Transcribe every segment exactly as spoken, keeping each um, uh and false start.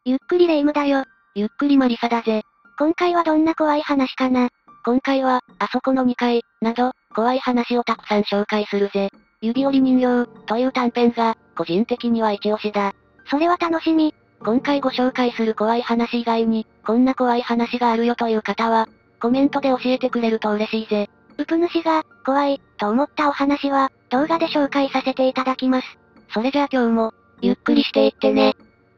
ゆっくりレ夢ムだよ。 ゆっくりマリサだぜ。 今回はどんな怖い話かな？ 今回は、あそこのにかい、など、怖い話をたくさん紹介するぜ。指折り人形、という短編が、個人的には一押しだ。 それは楽しみ。 今回ご紹介する怖い話以外に、こんな怖い話があるよという方は、コメントで教えてくれると嬉しいぜ。 うぷ主が、怖い、と思ったお話は、動画で紹介させていただきます。 それじゃあ今日も、ゆっくりしていってね。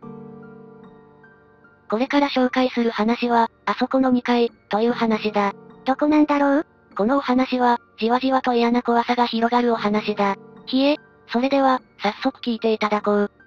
これから紹介する話は、あそこのにかい、という話だ。 どこなんだろう？ このお話は、じわじわと嫌な怖さが広がるお話だ。 ひえ、 それでは、早速聞いていただこう。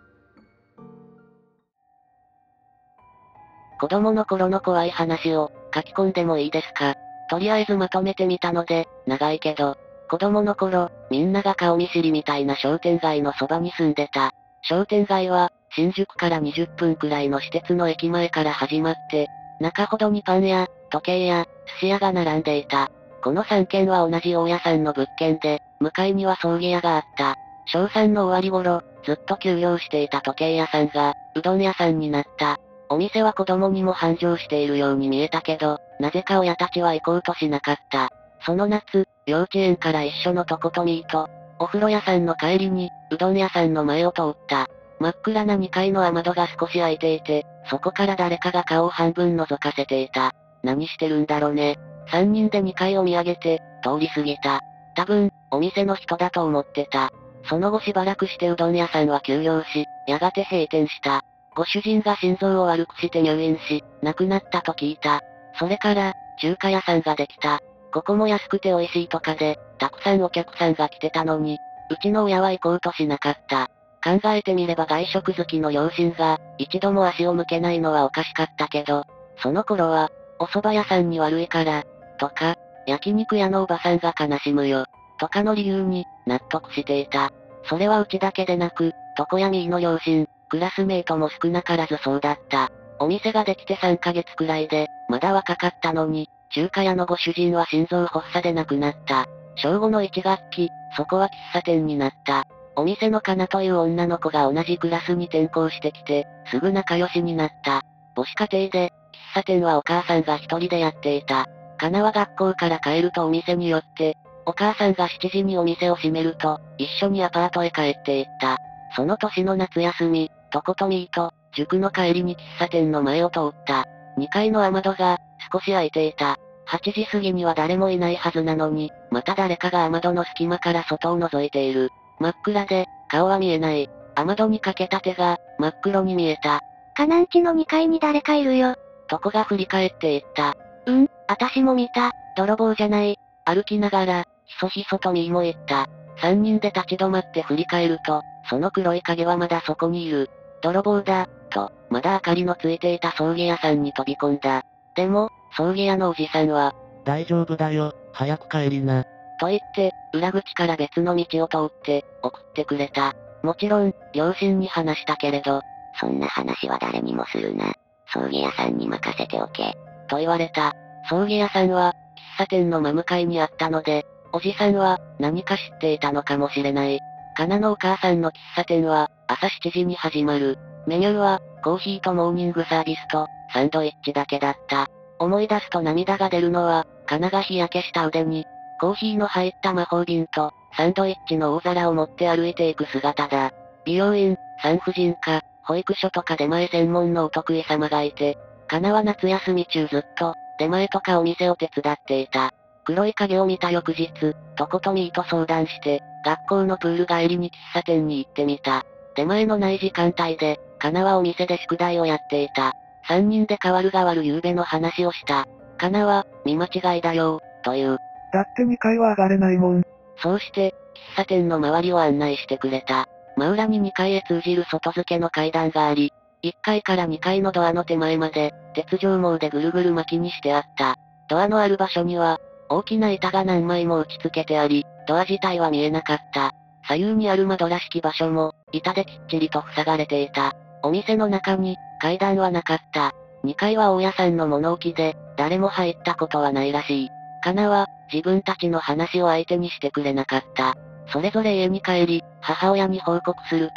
子供の頃の怖い話を、書き込んでもいいですか？とりあえずまとめてみたので、長いけど、子供の頃、みんなが顔見知りみたいな商店街のそばに住んでた。商店街は、新宿からにじゅっぷんくらいの私鉄の駅前から始まって、中ほどにパン屋、時計屋、寿司屋が並んでいた。このさんけんは同じ大家さんの物件で、向かいには葬儀屋があった。小さんの終わり頃、ずっと休業していた時計屋さんが、うどん屋さんになった。お店は子供にも繁盛しているように見えたけど、なぜか親たちは行こうとしなかった。その夏、幼稚園から一緒のトコトミーと、お風呂屋さんの帰りに、うどん屋さんの前を通った。真っ暗なにかいの雨戸が少し開いていて、そこから誰かが顔を半分覗かせていた。何してるんだろね。さんにんでにかいを見上げて、通り過ぎた。多分、お店の人だと思ってた。その後しばらくしてうどん屋さんは休業し、やがて閉店した。ご主人が心臓を悪くして入院し、亡くなったと聞いた。それから、中華屋さんができた。ここも安くて美味しいとかで、たくさんお客さんが来てたのに、うちの親は行こうとしなかった。考えてみれば外食好きの両親が、一度も足を向けないのはおかしかったけど、その頃は、お蕎麦屋さんに悪いから、とか、焼肉屋のおばさんが悲しむよ、とかの理由に、納得していた。それはうちだけでなく、床屋ミーの両親、クラスメイトも少なからずそうだった。お店ができてさんかげつくらいで、まだ若かったのに、中華屋のご主人は心臓発作で亡くなった。小ごのいちがっき、そこは喫茶店になった。お店のかなという女の子が同じクラスに転校してきて、すぐ仲良しになった。母子家庭で、喫茶店はお母さんが一人でやっていた。かなは学校から帰るとお店に寄って、お母さんがしちじにお店を閉めると、一緒にアパートへ帰っていった。その年の夏休み、トコトミーと、塾の帰りに喫茶店の前を通った。にかいの雨戸が、少し開いていた。はちじ過ぎには誰もいないはずなのに、また誰かが雨戸の隙間から外を覗いている。真っ暗で、顔は見えない。雨戸にかけた手が、真っ黒に見えた。 カナンチのにかいに誰かいるよ。 トコが振り返って言った。 うん、 あたしも見た、泥棒じゃない。歩きながら、ひそひそとミーも言った。三人で立ち止まって振り返ると、その黒い影はまだそこにいる。泥棒だ、と、まだ明かりのついていた葬儀屋さんに飛び込んだ。でも、葬儀屋のおじさんは、 大丈夫だよ、早く帰りな。 と言って、裏口から別の道を通って、送ってくれた。もちろん、両親に話したけれど、そんな話は誰にもするな。葬儀屋さんに任せておけ。と言われた。葬儀屋さんは、喫茶店の真向かいにあったので、おじさんは、何か知っていたのかもしれない。かなのお母さんの喫茶店は、朝しちじに始まる。メニューは、コーヒーとモーニングサービスと、サンドイッチだけだった。思い出すと涙が出るのは、かなが日焼けした腕に、コーヒーの入った魔法瓶と、サンドイッチの大皿を持って歩いていく姿だ。美容院、産婦人科、保育所とか出前専門のお得意様がいて、かなは夏休み中ずっと、出前とかお店を手伝っていた。黒い影を見た翌日、トコトミーと相談して、学校のプール帰りに喫茶店に行ってみた。出前のない時間帯で、かなはお店で宿題をやっていた。三人で代わる代わる夕べの話をした。かなは、見間違いだよ、という。 だってにかいは上がれないもん。 そうして、喫茶店の周りを案内してくれた。真裏ににかいへ通じる外付けの階段があり、いっかいからにかいのドアの手前まで、鉄条網でぐるぐる巻きにしてあった。ドアのある場所には、大きな板が何枚も打ち付けてあり、ドア自体は見えなかった。左右にある窓らしき場所も、板できっちりと塞がれていた。お店の中に、階段はなかった。にかいは大家さんの物置で、誰も入ったことはないらしい。かなは、自分たちの話を相手にしてくれなかった。それぞれ家に帰り、母親に報告すると、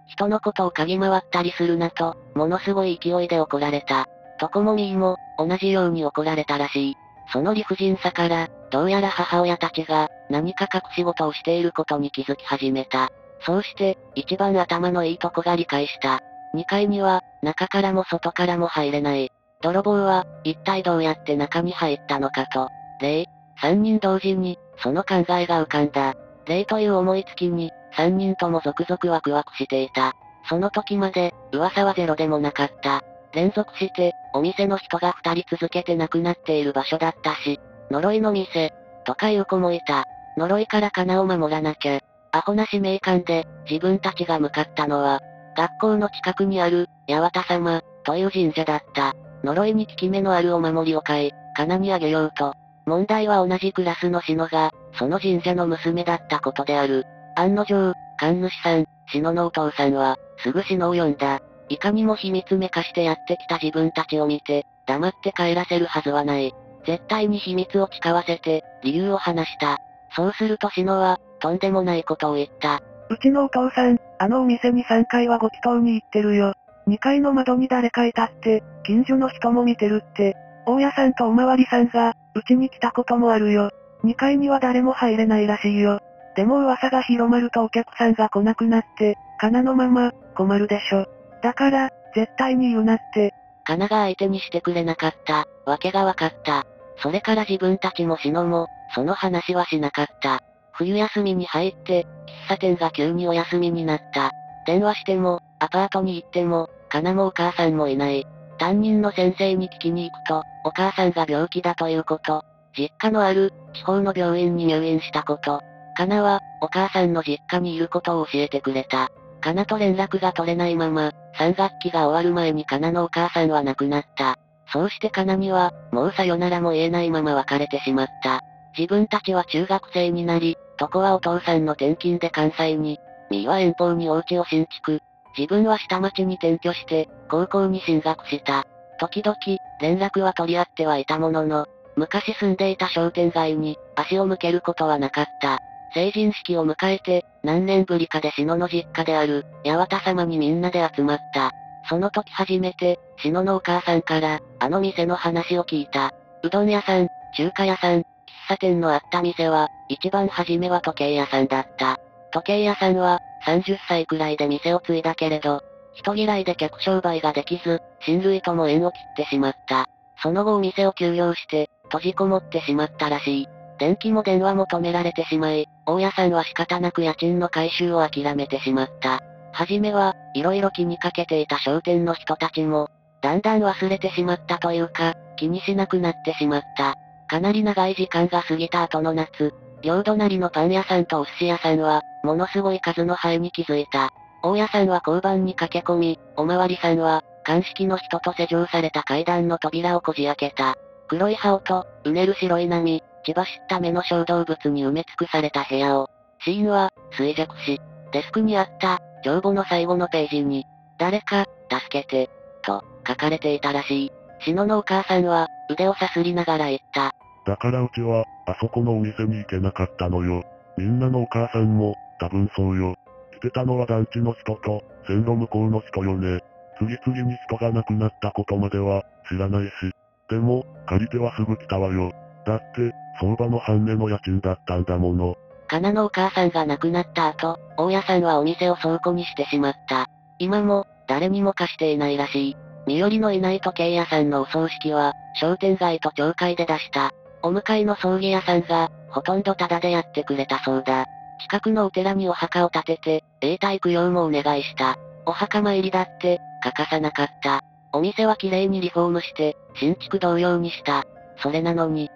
人のことを嗅ぎ回ったりするなと、ものすごい勢いで怒られた。トコモミーも、同じように怒られたらしい。その理不尽さから、どうやら母親たちが、何か隠し事をしていることに気づき始めた。そうして、一番頭のいいとこが理解した。にかいには、中からも外からも入れない。泥棒は、一体どうやって中に入ったのかと。霊、三人同時に、その考えが浮かんだ。霊という思いつきに、三人とも続々ワクワクしていた。その時まで、噂はゼロでもなかった。連続して、お店の人が二人続けて亡くなっている場所だったし、呪いの店、とかいう子もいた。呪いからカナを守らなきゃ。アホな使命感で、自分たちが向かったのは、学校の近くにある、八幡様、という神社だった。呪いに効き目のあるお守りを買い、カナにあげようと。問題は同じクラスのシノが、その神社の娘だったことである。案の定、神主さん、シノのお父さんは、すぐシノを呼んだ。いかにも秘密めかしてやってきた自分たちを見て、黙って帰らせるはずはない。絶対に秘密を誓わせて、理由を話した。そうするとシノは、とんでもないことを言った。 うちのお父さん、あのお店にさんかいはご祈祷に行ってるよ。にかいの窓に誰かいたって、近所の人も見てるって。大家さんとおまわりさんが、うちに来たこともあるよ。にかいには誰も入れないらしいよ。でも噂が広まるとお客さんが来なくなって、カナのまま、困るでしょ。だから、絶対に言うなって。 カナが相手にしてくれなかった、わけがわかった。それから自分たちもシノも、その話はしなかった。冬休みに入って、喫茶店が急にお休みになった。電話しても、アパートに行っても、カナもお母さんもいない。担任の先生に聞きに行くと、お母さんが病気だということ。実家のある、地方の病院に入院したこと。カナは、お母さんの実家にいることを教えてくれた。カナと連絡が取れないまま、さんがっきが終わる前にカナのお母さんは亡くなった。そうしてカナには、もうさよならも言えないまま別れてしまった。自分たちは中学生になり、トコはお父さんの転勤で関西に、ミーは遠方にお家を新築。自分は下町に転居して、高校に進学した。時々、連絡は取り合ってはいたものの、昔住んでいた商店街に、足を向けることはなかった。成人式を迎えて、何年ぶりかでシノの実家である、八幡様にみんなで集まった。その時初めて、シノのお母さんから、あの店の話を聞いた。うどん屋さん、中華屋さん、喫茶店のあった店は、一番初めは時計屋さんだった。時計屋さんは、さんじゅっさいくらいで店を継いだけれど、人嫌いで客商売ができず、親類とも縁を切ってしまった。その後お店を休業して、閉じこもってしまったらしい。電気も電話も止められてしまい、大家さんは仕方なく家賃の回収を諦めてしまった。はじめは、色々気にかけていた商店の人たちも、だんだん忘れてしまったというか、気にしなくなってしまった。かなり長い時間が過ぎた後の夏、両隣のパン屋さんとお寿司屋さんは、ものすごい数の灰に気づいた。大家さんは交番に駆け込み、おまわりさんは、鑑識の人と施錠された階段の扉をこじ開けた。黒い羽音、うねる白い波、血走った目の小動物に埋め尽くされた部屋を、死因は、衰弱死。デスクにあった、帳簿の最後のページに、誰か、助けて、と、書かれていたらしい。シノのお母さんは、腕をさすりながら言った。 だからうちは、あそこのお店に行けなかったのよ。みんなのお母さんも、多分そうよ。来てたのは団地の人と、線路向こうの人よね。次々に人が亡くなったことまでは、知らないし。でも、借りてはすぐ来たわよ。だって、相場の半値の家賃だったんだもの。 カナのお母さんが亡くなった後、大家さんはお店を倉庫にしてしまった。今も、誰にも貸していないらしい。身寄りのいない時計屋さんのお葬式は、商店街と町会で出した。お向かいの葬儀屋さんが、ほとんどタダでやってくれたそうだ。近くのお寺にお墓を建てて、永代供養もお願いした。お墓参りだって、欠かさなかった。お店は綺麗にリフォームして、新築同様にした。それなのに。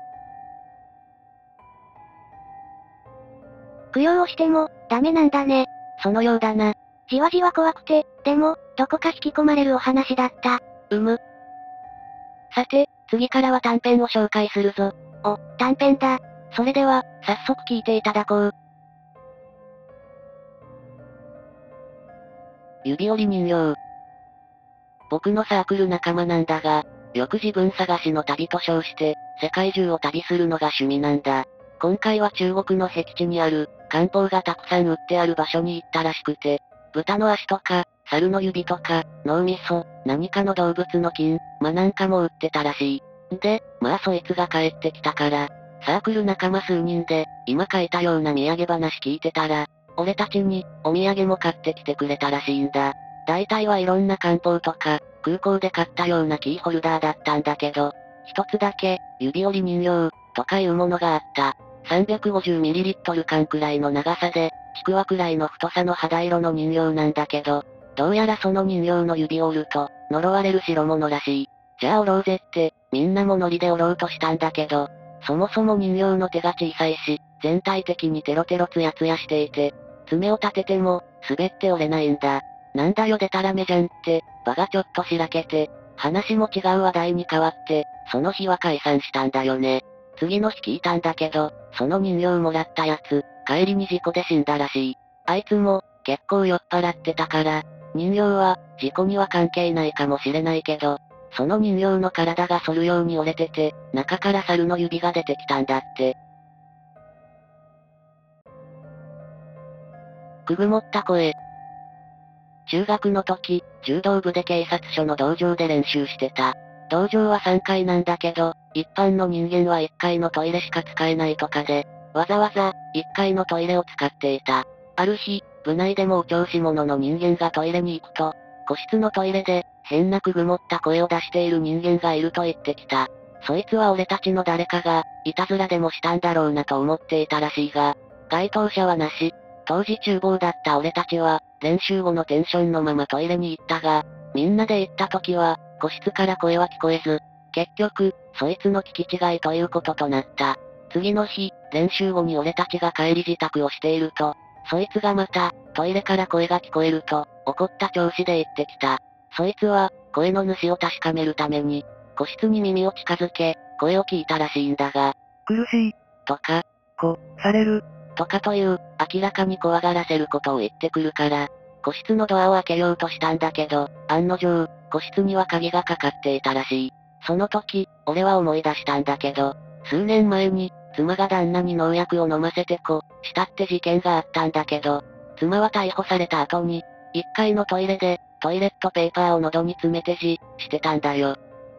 供養をしても、ダメなんだね。 そのようだな。 じわじわ怖くて、でも、どこか引き込まれるお話だった。 うむ。さて、次からは短編を紹介するぞ。 お、短編だ。 それでは、早速聞いていただこう。指折り人形。僕のサークル仲間なんだが、よく自分探しの旅と称して、世界中を旅するのが趣味なんだ。今回は中国の僻地にある、漢方がたくさん売ってある場所に行ったらしくて、 豚の足とか、猿の指とか、脳みそ、何かの動物の筋、まあなんかも売ってたらしい。で、まあそいつが帰ってきたから、サークル仲間数人で、今書いたような土産話聞いてたら、俺たちに、お土産も買ってきてくれたらしいんだ。大体はいろんな漢方とか、空港で買ったようなキーホルダーだったんだけど、一つだけ、指折り人形、とかいうものがあった。さんびゃくごじゅうミリリットル 缶くらいの長さで、ちくわくらいの太さの肌色の人形なんだけど、どうやらその人形の指を折ると、呪われる代物らしい。じゃあ折ろうぜって、みんなもノリで折ろうとしたんだけど、そもそも人形の手が小さいし、全体的にテロテロツヤツヤしていて、爪を立てても、滑って折れないんだ。なんだよデタラメじゃんって、場がちょっとしらけて、話も違う話題に変わって、その日は解散したんだよね。次の日聞いたんだけど、その人形もらったやつ、帰りに事故で死んだらしい。あいつも、結構酔っ払ってたから、人形は、事故には関係ないかもしれないけど、その人形の体が反るように折れてて、中から猿の指が出てきたんだって。くぐもった声。中学の時、柔道部で警察署の道場で練習してた。道場はさんがいなんだけど、一般の人間はいっかいのトイレしか使えないとかで、わざわざ、いっかいのトイレを使っていた。ある日、部内でもお調子者の人間がトイレに行くと、個室のトイレで、変なくぐもった声を出している人間がいると言ってきた。そいつは俺たちの誰かが、いたずらでもしたんだろうなと思っていたらしいが、該当者はなし。当時厨房だった俺たちは、練習後のテンションのままトイレに行ったが、みんなで行った時は、個室から声は聞こえず、結局、そいつの聞き違いということとなった。次の日、練習後に俺たちが帰り支度をしていると、そいつがまた、トイレから声が聞こえると、怒った調子で言ってきた。そいつは、声の主を確かめるために、個室に耳を近づけ、声を聞いたらしいんだが、 苦しい、 とか、 こ、される、 とかという、明らかに怖がらせることを言ってくるから、個室のドアを開けようとしたんだけど、案の定、個室には鍵がかかっていたらしい。その時、俺は思い出したんだけど、数年前に、妻が旦那に農薬を飲ませてこ、したって事件があったんだけど、妻は逮捕された後に、いっかいのトイレで、トイレットペーパーを喉に詰めてじ、してたんだよ。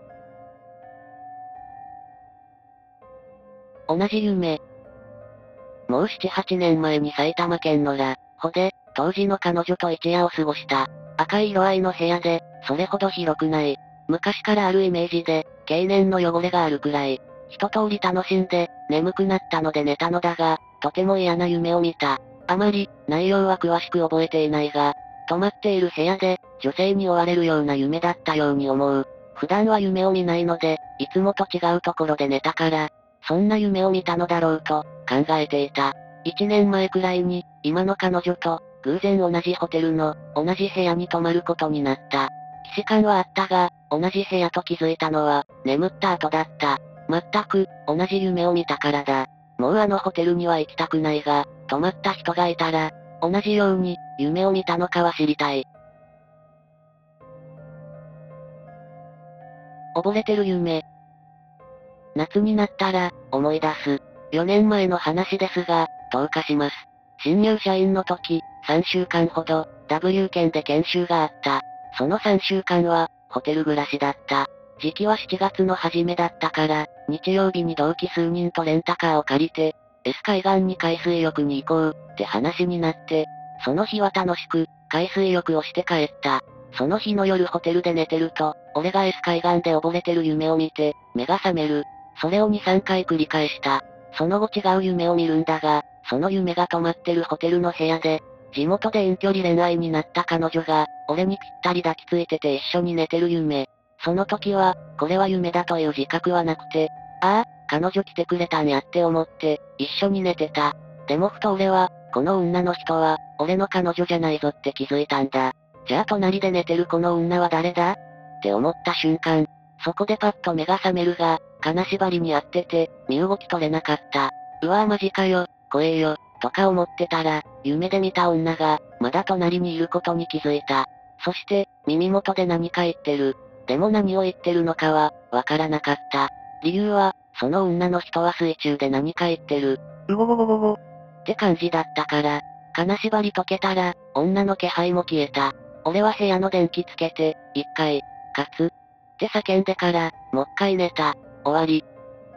同じ夢。もうななはちねんまえに埼玉県のラ、ホで、当時の彼女と一夜を過ごした。赤い色合いの部屋で、それほど広くない。昔からあるイメージで、経年の汚れがあるくらい。一通り楽しんで、眠くなったので寝たのだが、とても嫌な夢を見た。あまり、内容は詳しく覚えていないが、泊まっている部屋で、女性に追われるような夢だったように思う。普段は夢を見ないので、いつもと違うところで寝たから、そんな夢を見たのだろうと、考えていた。一年前くらいに、今の彼女と、偶然同じホテルの、同じ部屋に泊まることになった。既視感はあったが、同じ部屋と気づいたのは、眠った後だった。全く、同じ夢を見たからだ。もうあのホテルには行きたくないが、泊まった人がいたら、同じように、夢を見たのかは知りたい。溺れてる夢。夏になったら、思い出す。よねんまえの話ですが、投下します。新入社員の時、さんしゅうかんほど、ダブリュー 県で研修があった。そのさんしゅうかんは、ホテル暮らしだった。時期はしちがつの初めだったから、日曜日に同期数人とレンタカーを借りて、S 海岸に海水浴に行こう、って話になって、その日は楽しく、海水浴をして帰った。その日の夜ホテルで寝てると、俺が S 海岸で溺れてる夢を見て、目が覚める。それをに、さんかい繰り返した。その後違う夢を見るんだが、その夢が泊まってるホテルの部屋で、地元で遠距離恋愛になった彼女が、俺にぴったり抱きついてて一緒に寝てる夢。その時は、これは夢だという自覚はなくて、ああ、彼女来てくれたんやって思って、一緒に寝てた。でもふと俺は、この女の人は、俺の彼女じゃないぞって気づいたんだ。じゃあ隣で寝てるこの女は誰だって思った瞬間、そこでパッと目が覚めるが、金縛りにあってて、身動き取れなかった。うわぁマジかよ、怖えよ、とか思ってたら、夢で見た女が、まだ隣にいることに気づいた。そして、耳元で何か言ってる。でも何を言ってるのかは、わからなかった。理由は、その女の人は水中で何か言ってる。 うごごごごご。 って感じだったから、金縛り解けたら、 女の気配も消えた。俺は部屋の電気つけて、一回、カツって叫んでから、もう一回寝た。終わり。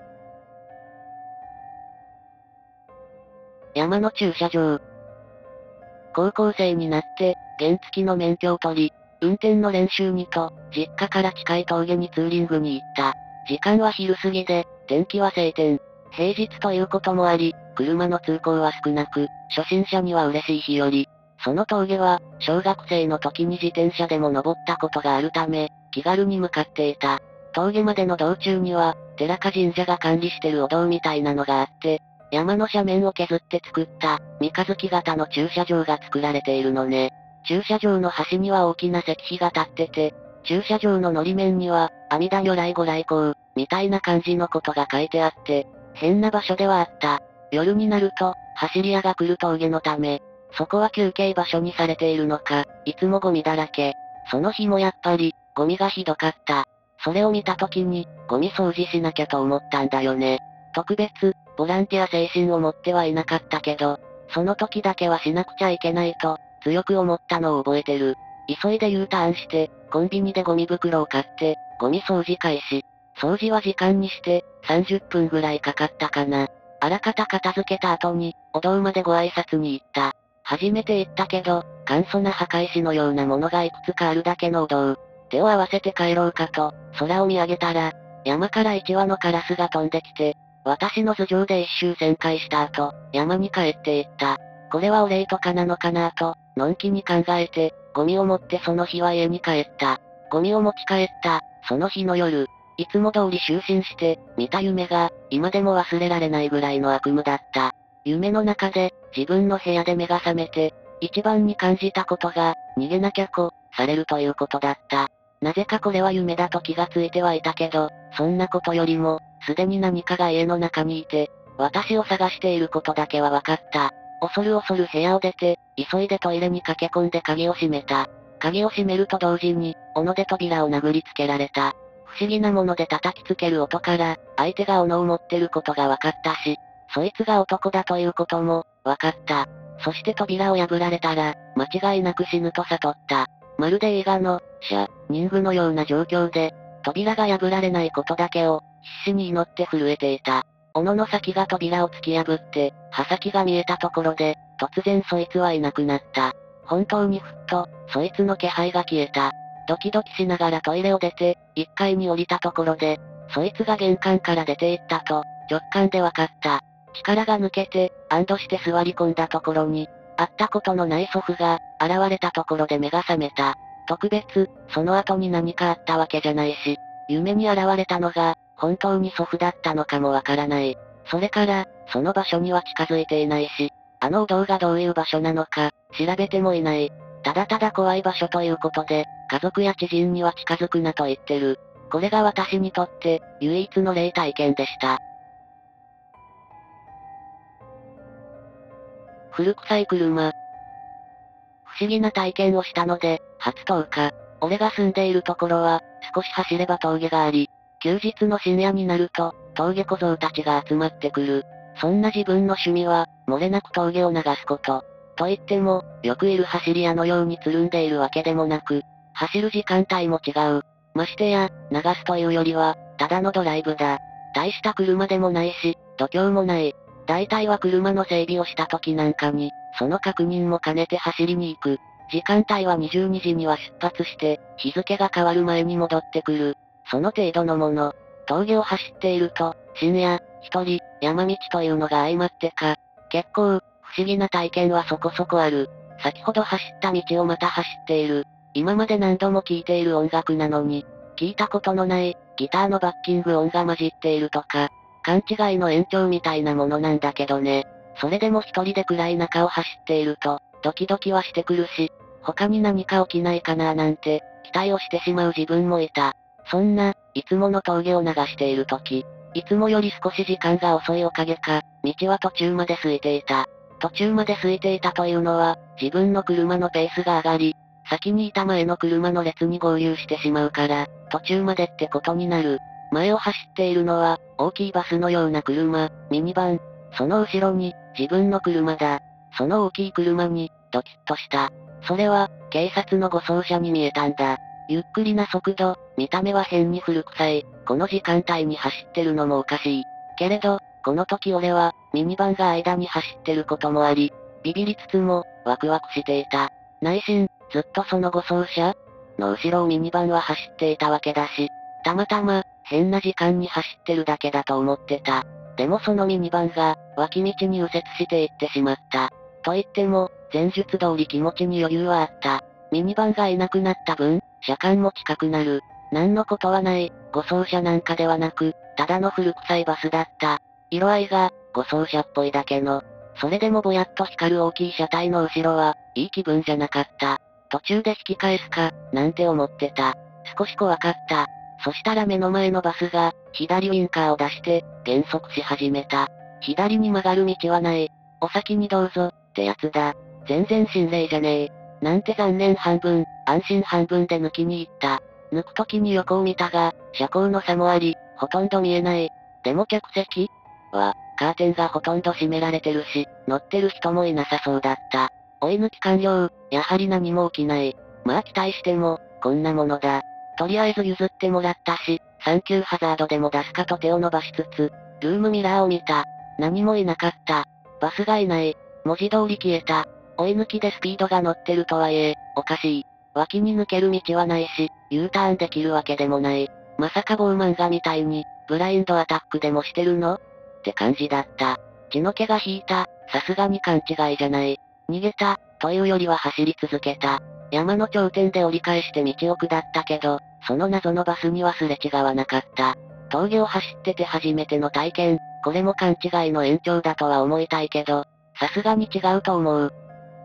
山の駐車場。高校生になって、原付きの免許を取り、運転の練習にと、実家から近い峠にツーリングに行った。時間は昼過ぎで、天気は晴天。平日ということもあり、車の通行は少なく、初心者には嬉しい日和。その峠は、小学生の時に自転車でも登ったことがあるため、気軽に向かっていた。峠までの道中には、寺か神社が管理してるお堂みたいなのがあって、山の斜面を削って作った、三日月型の駐車場が作られているのね。駐車場の端には大きな石碑が立ってて、駐車場の糊面には、阿弥陀如来ご来光、みたいな感じのことが書いてあって、変な場所ではあった。夜になると、走り屋が来る峠のため、そこは休憩場所にされているのか、いつもゴミだらけ。その日もやっぱり、ゴミがひどかった。それを見た時に、ゴミ掃除しなきゃと思ったんだよね。特別、ボランティア精神を持ってはいなかったけど、その時だけはしなくちゃいけないと、強く思ったのを覚えてる。急いで U ターンして、コンビニでゴミ袋を買って、ゴミ掃除開始。掃除は時間にして、さんじゅっぷんぐらいかかったかな。あらかた片付けた後に、お堂までご挨拶に行った。初めて行ったけど、簡素な墓石のようなものがいくつかあるだけのお堂。手を合わせて帰ろうかと、空を見上げたら、山から一羽のカラスが飛んできて、私の頭上で一周旋回した後、山に帰っていった。これはお礼とかなのかなと、のんきに考えて、ゴミを持ってその日は家に帰った。ゴミを持ち帰った、その日の夜、いつも通り就寝して、見た夢が、今でも忘れられないぐらいの悪夢だった。夢の中で、自分の部屋で目が覚めて、一番に感じたことが、逃げなきゃこ、されるということだった。なぜかこれは夢だと気がついてはいたけど、そんなことよりも、すでに何かが家の中にいて、私を探していることだけは分かった。恐る恐る部屋を出て、急いでトイレに駆け込んで鍵を閉めた。鍵を閉めると同時に、斧で扉を殴りつけられた。不思議なもので叩きつける音から、相手が斧を持ってることが分かったし、そいつが男だということも、分かった。そして扉を破られたら、間違いなく死ぬと悟った。まるで映画の、シャ、ニングのような状況で、扉が破られないことだけを、必死に祈って震えていた。斧の先が扉を突き破って、刃先が見えたところで、突然そいつはいなくなった。本当にふっと、そいつの気配が消えた。ドキドキしながらトイレを出て、いっかいに降りたところで、そいつが玄関から出て行ったと、直感で分かった。力が抜けて、安堵して座り込んだところに、会ったことのない祖父が、現れたところで目が覚めた。特別、その後に何かあったわけじゃないし、夢に現れたのが、本当に祖父だったのかもわからない。それから、その場所には近づいていないし、あのお堂がどういう場所なのか、調べてもいない。ただただ怖い場所ということで、家族や知人には近づくなと言ってる。これが私にとって、唯一の霊体験でした。古臭い車。不思議な体験をしたので、初10日。俺が住んでいるところは、少し走れば峠があり、休日の深夜になると、峠小僧たちが集まってくる。そんな自分の趣味は、漏れなく峠を流すこと。と言っても、よくいる走り屋のようにつるんでいるわけでもなく、走る時間帯も違う。ましてや、流すというよりは、ただのドライブだ。大した車でもないし、度胸もない。大体は車の整備をした時なんかに、その確認も兼ねて走りに行く。時間帯はにじゅうにじには出発して、日付が変わる前に戻ってくる。その程度のもの。峠を走っていると、深夜、一人、山道というのが相まってか、結構、不思議な体験はそこそこある。先ほど走った道をまた走っている。今まで何度も聴いている音楽なのに、聞いたことのない、ギターのバッキング音が混じっているとか、勘違いの延長みたいなものなんだけどね。それでも一人で暗い中を走っていると、ドキドキはしてくるし、他に何か起きないかななんて、期待をしてしまう自分もいた。そんな、いつもの峠を流している時、いつもより少し時間が遅いおかげか、道は途中まで空いていた。途中まで空いていたというのは、自分の車のペースが上がり、先にいた前の車の列に合流してしまうから、途中までってことになる。前を走っているのは、大きいバスのような車、ミニバン。その後ろに、自分の車だ。その大きい車に、ドキッとした。 それは、警察の護送車に見えたんだ。ゆっくりな速度、見た目は変に古臭い、この時間帯に走ってるのもおかしい。けれど、この時俺は、ミニバンが間に走ってることもあり、ビビりつつも、ワクワクしていた。内心、ずっとその護送車の後ろをミニバンは走っていたわけだし、たまたま、変な時間に走ってるだけだと思ってた。でもそのミニバンが、脇道に右折していってしまった。と言っても、前述通り気持ちに余裕はあった。ミニバンがいなくなった分、車間も近くなる。なんのことはない、護送車なんかではなく、ただの古臭いバスだった。色合いが、護送車っぽいだけの。それでもぼやっと光る大きい車体の後ろは、いい気分じゃなかった。途中で引き返すか、なんて思ってた。少し怖かった。そしたら目の前のバスが、左ウインカーを出して、減速し始めた。左に曲がる道はない。お先にどうぞ、ってやつだ。全然心霊じゃねえ。なんて残念半分、安心半分で抜きに行った。抜く時に横を見たが、車高の差もあり、ほとんど見えない。でも客席は、カーテンがほとんど閉められてるし、乗ってる人もいなさそうだった。追い抜き完了、やはり何も起きない。まあ期待しても、こんなものだ。とりあえず譲ってもらったし、サンキューハザードでも出すかと手を伸ばしつつ、ルームミラーを見た。何もいなかった。バスがいない。文字通り消えた。追い抜きでスピードが乗ってるとはいえ、おかしい。脇に抜ける道はないし、U ターンできるわけでもない。まさか某漫画みたいに、ブラインドアタックでもしてるのって感じだった。血の気が引いた、さすがに勘違いじゃない。逃げた、というよりは走り続けた。山の頂点で折り返して道を下ったけど、その謎のバスにはすれ違わなかった。峠を走ってて初めての体験、これも勘違いの延長だとは思いたいけど、さすがに違うと思う。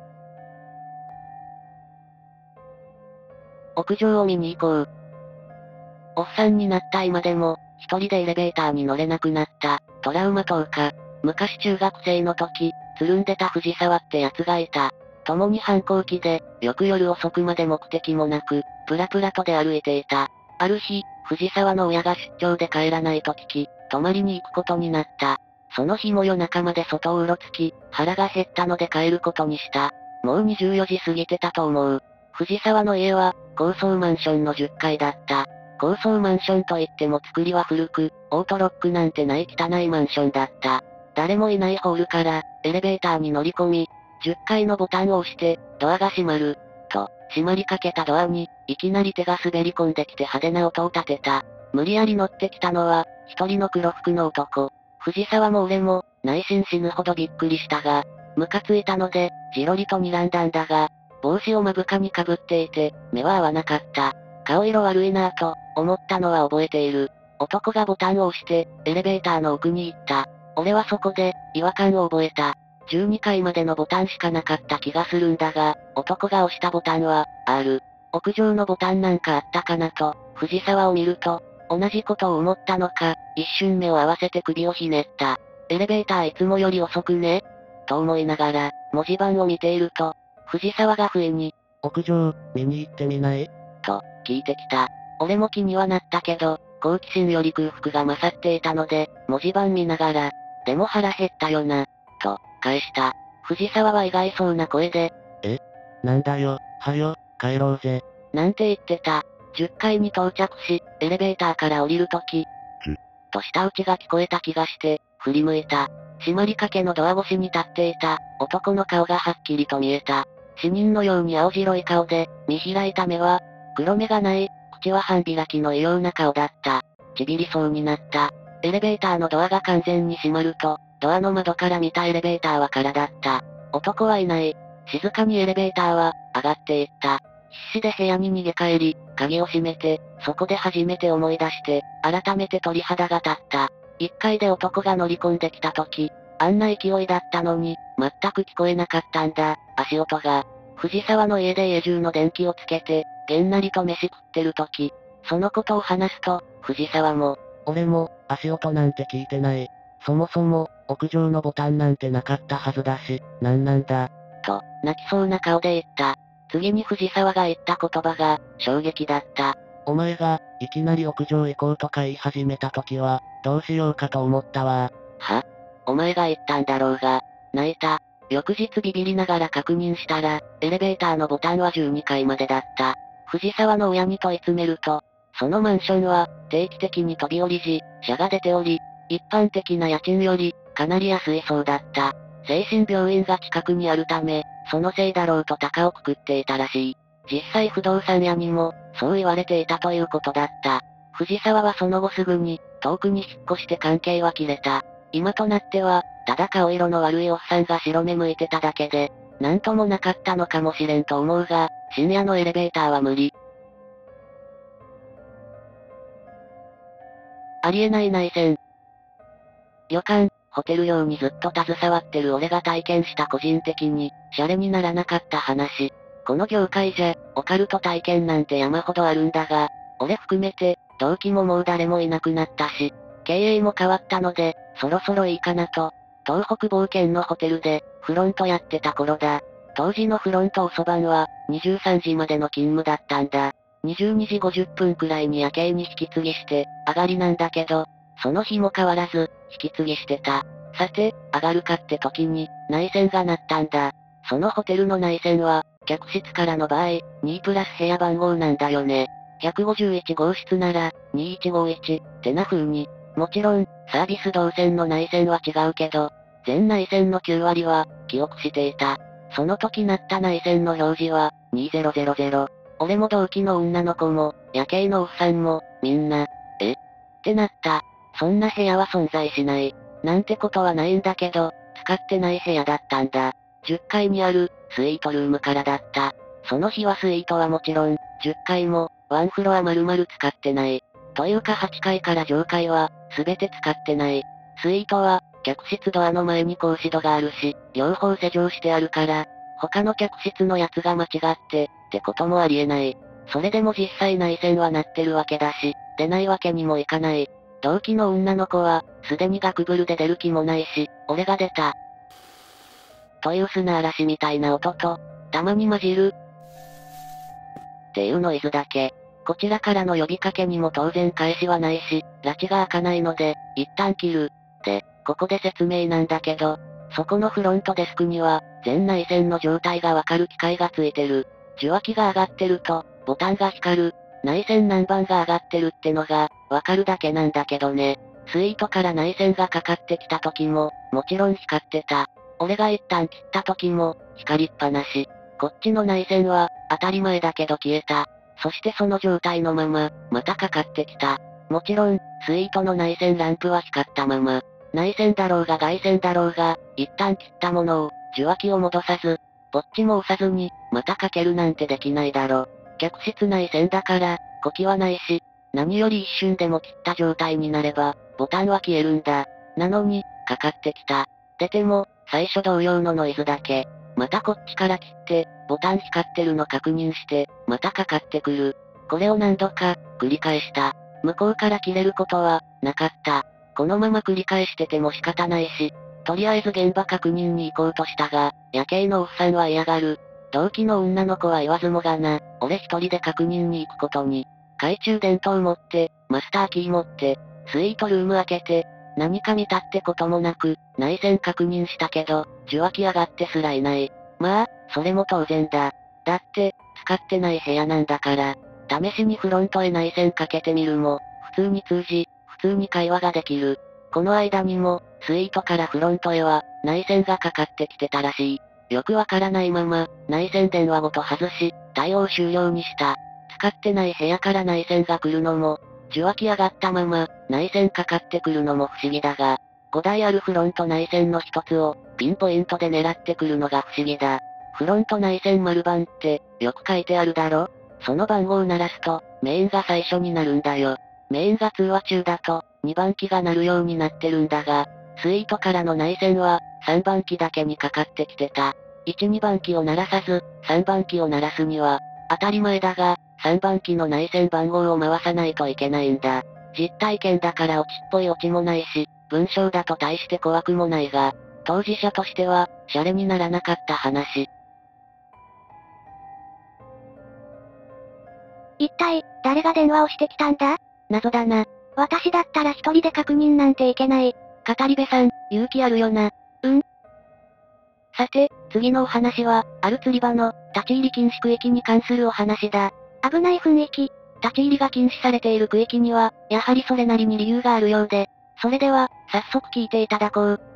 屋上を見に行こう。おっさんになった今でも、一人でエレベーターに乗れなくなった、トラウマ等か。昔中学生の時、つるんでた藤沢ってやつがいた。共に反抗期で、よく夜遅くまで目的もなく、プラプラと出歩いていた。ある日、藤沢の親が出張で帰らないと聞き、泊まりに行くことになった。その日も夜中まで外をうろつき、腹が減ったので帰ることにした。もうにじゅうよじ過ぎてたと思う。藤沢の家は、高層マンションのじゅっかいだった。高層マンションといっても作りは古く、オートロックなんてない汚いマンションだった。誰もいないホールから、エレベーターに乗り込み、じゅっかいのボタンを押して、ドアが閉まる。と、閉まりかけたドアに、いきなり手が滑り込んできて派手な音を立てた。無理やり乗ってきたのは、一人の黒服の男。藤沢も俺も、内心死ぬほどびっくりしたが、ムカついたので、じろりと睨んだんだが、帽子を目深にかぶっていて、目は合わなかった。顔色悪いなぁと、思ったのは覚えている。男がボタンを押して、エレベーターの奥に行った。俺はそこで、違和感を覚えた。じゅうにかいまでのボタンしかなかった気がするんだが、男が押したボタンは、R。屋上のボタンなんかあったかなと、藤沢を見ると、同じことを思ったのか、一瞬目を合わせて首をひねった。エレベーターいつもより遅くねと思いながら、文字盤を見ていると、藤沢が不意に、 屋上、見に行ってみないと、聞いてきた。俺も気にはなったけど、好奇心より空腹が勝っていたので、文字盤見ながら、でも腹減ったよな、と、返した。藤沢は意外そうな声で、 えなんだよ、はよ、帰ろうぜ。 なんて言ってた。じゅっかいに到着し、エレベーターから降りるとき、と舌打ちが聞こえた気がして、振り向いた。閉まりかけのドア越しに立っていた、男の顔がはっきりと見えた。死人のように青白い顔で、見開いた目は、黒目がない、口は半開きの異様な顔だった。ちびりそうになった。エレベーターのドアが完全に閉まると、ドアの窓から見たエレベーターは空だった。男はいない。静かにエレベーターは、上がっていった。必死で部屋に逃げ帰り、鍵を閉めて、そこで初めて思い出して、改めて鳥肌が立った。いっかいで男が乗り込んできた時、あんな勢いだったのに、全く聞こえなかったんだ、足音が。藤沢の家で家中の電気をつけて、げんなりと飯食ってる時、そのことを話すと、藤沢も、 俺も、足音なんて聞いてない。そもそも、屋上のボタンなんてなかったはずだし、なんなんだ。 と、泣きそうな顔で言った。次に藤沢が言った言葉が、衝撃だった。 お前が、いきなり屋上行こうとか言い始めた時は、どうしようかと思ったわ。 はお前が言ったんだろうが、泣いた。 翌日ビビりながら確認したら、エレベーターのボタンはじゅうにかいまでだった。藤沢の親に問い詰めると、そのマンションは、定期的に飛び降り時、車が出ており、一般的な家賃より、かなり安いそうだった。精神病院が近くにあるため、そのせいだろうと高をくくっていたらしい。実際不動産屋にも、そう言われていたということだった。藤沢はその後すぐに、遠くに引っ越して関係は切れた。今となっては、ただ顔色の悪いおっさんが白目向いてただけで、なんともなかったのかもしれんと思うが、深夜のエレベーターは無理。ありえない内線。旅館、ホテル業にずっと携わってる俺が体験した個人的に、シャレにならなかった話。この業界じゃ、オカルト体験なんて山ほどあるんだが、俺含めて、同期ももう誰もいなくなったし、経営も変わったので、そろそろいいかなと。東北冒険のホテルで、フロントやってた頃だ。当時のフロント遅番は、にじゅうさんじまでの勤務だったんだ。にじゅうにじごじゅっぷんくらいに夜景に引き継ぎして、上がりなんだけど、その日も変わらず、引き継ぎしてた。さて、上がるかって時に、内線が鳴ったんだ。そのホテルの内線は、客室からの場合、にプラス部屋番号なんだよね。ひゃくごじゅういちごうしつなら、にいちごいち、ってな風に。もちろん、サービス動線の内線は違うけど、全内線のきゅうわりは、記憶していた。その時鳴った内線の表示は、にせん。俺も同期の女の子も、夜景のおっさんも、みんな、えってなった。そんな部屋は存在しない。なんてことはないんだけど、使ってない部屋だったんだ。じゅっかいにある、スイートルームからだった。その日はスイートはもちろん、じゅっかいも、ワンフロア丸々使ってない。というかはちかいから上階は、すべて使ってない。スイートは、客室ドアの前に格子戸があるし、両方施錠してあるから、他の客室のやつが間違って、ってこともありえない。それでも実際内線は鳴ってるわけだし、出ないわけにもいかない。同期の女の子は、すでにガクブルで出る気もないし、俺が出た。という砂嵐みたいな音と、たまに混じる。っていうノイズだけ。こちらからの呼びかけにも当然返しはないし、拉致が開かないので、一旦切る。で、ここで説明なんだけど、そこのフロントデスクには、全内線の状態がわかる機械がついてる。受話器が上がってると、ボタンが光る。内線何番が上がってるってのが、わかるだけなんだけどね。スイートから内線がかかってきた時も、もちろん光ってた。俺が一旦切った時も、光りっぱなし。こっちの内線は、当たり前だけど消えた。そしてその状態のまま、またかかってきた。もちろん、スイートの内線ランプは光ったまま。内線だろうが外線だろうが、一旦切ったものを、受話器を戻さず、ぼっちも押さずに、またかけるなんてできないだろ。客室内線だから、呼気はないし、何より一瞬でも切った状態になれば、ボタンは消えるんだ。なのに、かかってきた。出ても、最初同様のノイズだけ。またこっちから切って、ボタン光ってるの確認して、またかかってくる。これを何度か、繰り返した。向こうから切れることは、なかった。このまま繰り返してても仕方ないし、とりあえず現場確認に行こうとしたが、夜景のおっさんは嫌がる。同期の女の子は言わずもがな、俺一人で確認に行くことに。懐中電灯持って、マスターキー持って、スイートルーム開けて、何か見たってこともなく、内線確認したけど、受話器上がってすらいない。まあ、それも当然だ。だって、使ってない部屋なんだから。試しにフロントへ内線かけてみるも、普通に通じ、普通に会話ができる。この間にも、スイートからフロントへは、内線がかかってきてたらしい。よくわからないまま、内線電話ごと外し、対応終了にした。使ってない部屋から内線が来るのも、受話器上がったまま、内線かかってくるのも不思議だが、ごだいあるフロント内線の一つを、ピンポイントで狙ってくるのが不思議だ。フロント内線丸番って、よく書いてあるだろ？その番号を鳴らすと、メインが最初になるんだよ。メインが通話中だと、にばん機が鳴るようになってるんだが、スイートからの内線は、さんばん機だけにかかってきてた。いち、にばん機を鳴らさず、さんばん機を鳴らすには、当たり前だが、さんばん機の内線番号を回さないといけないんだ。実体験だからオチっぽいオチもないし、文章だと大して怖くもないが、当事者としては、シャレにならなかった話。 一体、誰が電話をしてきたんだ？ 謎だな。 私だったら一人で確認なんていけない。 語り部さん、勇気あるよな。 うん。 さて、次のお話は、ある釣り場の、立ち入り禁止区域に関するお話だ。危ない雰囲気。立ち入りが禁止されている区域には、やはりそれなりに理由があるようで、それでは、早速聞いていただこう。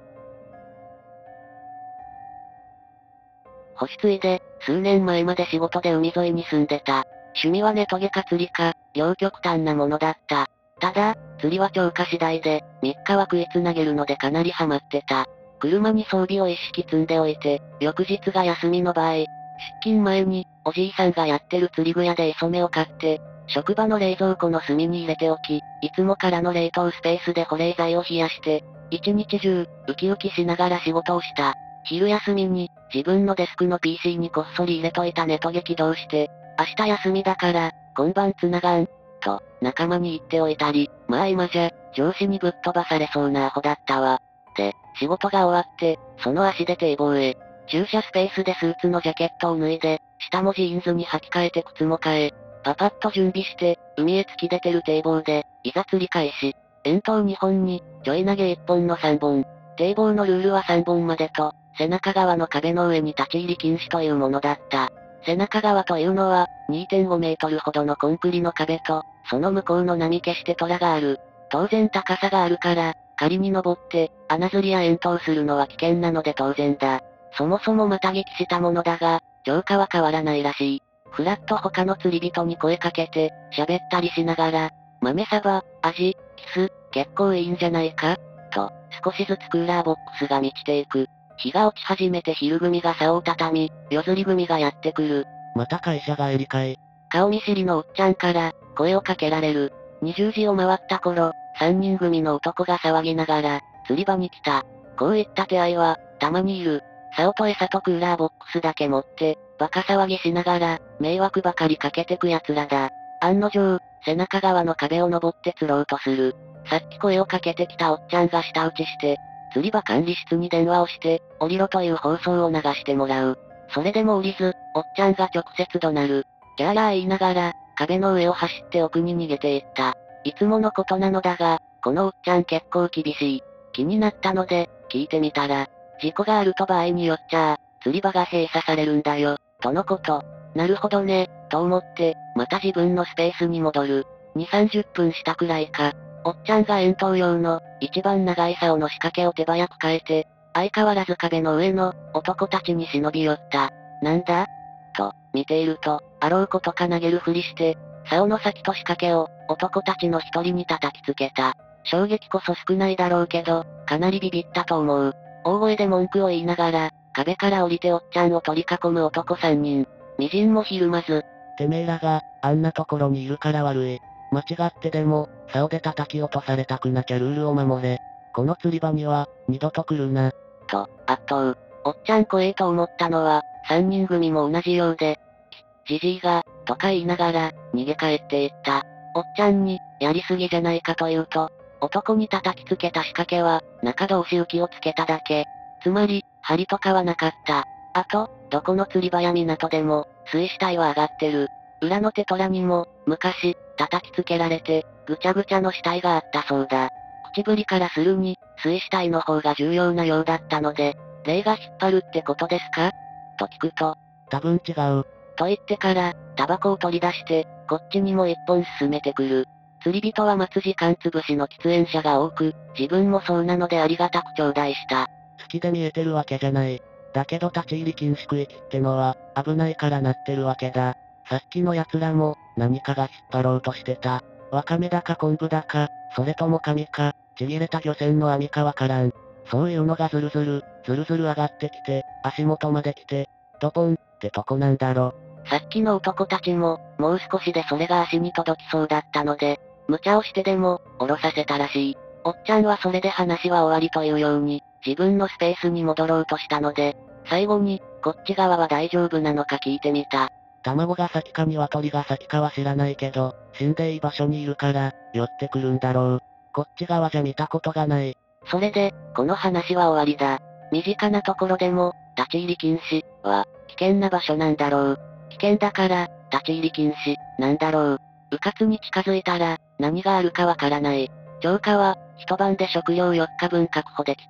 星継いで、数年前まで仕事で海沿いに住んでた。趣味はネトゲか釣りか、両極端なものだった。ただ、釣りは超過次第で、みっかは食いつなげるのでかなりハマってた。車に装備を一式積んでおいて、翌日が休みの場合、出勤前に、おじいさんがやってる釣り具屋で磯目を買って、職場の冷蔵庫の隅に入れておき、いつもからの冷凍スペースで保冷剤を冷やして、一日中、ウキウキしながら仕事をした。昼休みに、自分のデスクの ピーシー にこっそり入れといたネトゲ起動して、明日休みだから、今晩繋がん、と、仲間に言っておいたり、まあ今じゃ、上司にぶっ飛ばされそうなアホだったわ。で、仕事が終わって、その足で堤防へ。駐車スペースでスーツのジャケットを脱いで、下もジーンズに履き替えて靴も替え、パパッと準備して、海へ突き出てる堤防で、いざ釣り開始。遠投にほんに、ちょい投げいっぽんのさんぼん。堤防のルールはさんぼんまでと、背中側の壁の上に立ち入り禁止というものだった。背中側というのは、にてんごメートルほどのコンクリの壁と、その向こうの波消して虎がある。当然高さがあるから、仮に登って、穴釣りや遠投するのは危険なので当然だ。そもそもまた撃したものだが、釣果は変わらないらしい。ふらっと他の釣り人に声かけて、喋ったりしながら、豆サバ、アジ、キス、結構いいんじゃないかと、少しずつクーラーボックスが満ちていく。日が落ち始めて昼組が竿を畳み、夜釣り組がやってくる。 また会社帰りかい。 顔見知りのおっちゃんから、声をかけられる。にじゅうじを回った頃、さんにん組の男が騒ぎながら、釣り場に来た。こういった手合いは、たまにいる。竿と餌とクーラーボックスだけ持って、バカ騒ぎしながら、迷惑ばかりかけてく奴らだ。案の定、背中側の壁を登って釣ろうとする。さっき声をかけてきたおっちゃんが舌打ちして、釣り場管理室に電話をして、降りろという放送を流してもらう。それでも降りず、おっちゃんが直接怒鳴る。ギャーラー言いながら、壁の上を走って奥に逃げていった。いつものことなのだが、このおっちゃん結構厳しい。気になったので、聞いてみたら、事故があると場合によっちゃあ、釣り場が閉鎖されるんだよ、とのこと。なるほどね、と思って、また自分のスペースに戻る。に、さんじゅっぷんしたくらいか。おっちゃんが遠投用の、一番長い竿の仕掛けを手早く変えて、相変わらず壁の上の、男たちに忍び寄った。なんだと、見ていると、あろうことか投げるふりして、竿の先と仕掛けを、男たちの一人に叩きつけた。衝撃こそ少ないだろうけど、かなりビビったと思う。大声で文句を言いながら、壁から降りておっちゃんを取り囲む男さんにん。みじんもひるまず。 てめえらが、あんなところにいるから悪い。間違ってでも、竿で叩き落とされたくなきゃルールを守れ。この釣り場には、二度と来るな。 と、圧倒。おっちゃん怖えと思ったのは、三人組も同じようで、じじいが、とか言いながら、逃げ帰っていった。おっちゃんに、やりすぎじゃないかというと、男に叩きつけた仕掛けは、中通し浮きをつけただけ。つまり、針とかはなかった。あと、どこの釣り場や港でも、水死体は上がってる。裏の手虎にも、昔、叩きつけられて、ぐちゃぐちゃの死体があったそうだ。口ぶりからするに、水死体の方が重要なようだったので、霊が引っ張るってことですかと聞くと、 多分違う。 と言ってから、タバコを取り出して、こっちにも一本進めてくる。釣り人は待つ時間つぶしの喫煙者が多く、自分もそうなのでありがたく頂戴した。 好きで見えてるわけじゃない。だけど立ち入り禁止区域ってのは、危ないからなってるわけだ。さっきの奴らも、何かが引っ張ろうとしてた。ワカメだか昆布だか、それとも紙か、ちぎれた漁船の網かわからん。そういうのがずるずる、ずるずる上がってきて、足元まで来て、ドポンってとこなんだろ。 さっきの男たちも、もう少しでそれが足に届きそうだったので、無茶をしてでも、降ろさせたらしい。おっちゃんはそれで話は終わりというように、自分のスペースに戻ろうとしたので、最後に、こっち側は大丈夫なのか聞いてみた。 卵が先か鶏が先かは知らないけど、死んでいい場所にいるから、寄ってくるんだろう。こっち側じゃ見たことがない。 それで、この話は終わりだ。身近なところでも、立ち入り禁止は、危険な場所なんだろう。危険だから、立ち入り禁止、なんだろう。迂闊に近づいたら、何があるかわからない。釣果は、一晩で食料よっかぶん確保できた。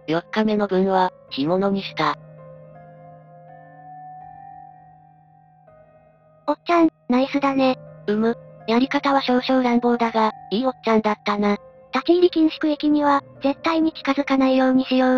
よっかめの分は、干物にした。 おっちゃん、ナイスだね。 うむ。やり方は少々乱暴だが、いいおっちゃんだったな。 立ち入り禁止区域には、絶対に近づかないようにしよう。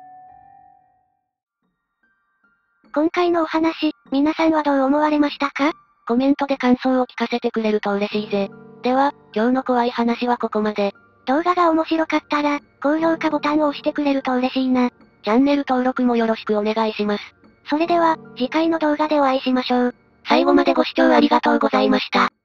今回のお話、皆さんはどう思われましたか？ コメントで感想を聞かせてくれると嬉しいぜ。では、今日の怖い話はここまで。 動画が面白かったら、高評価ボタンを押してくれると嬉しいな。 チャンネル登録もよろしくお願いします。 それでは、次回の動画でお会いしましょう。 最後までご視聴ありがとうございました。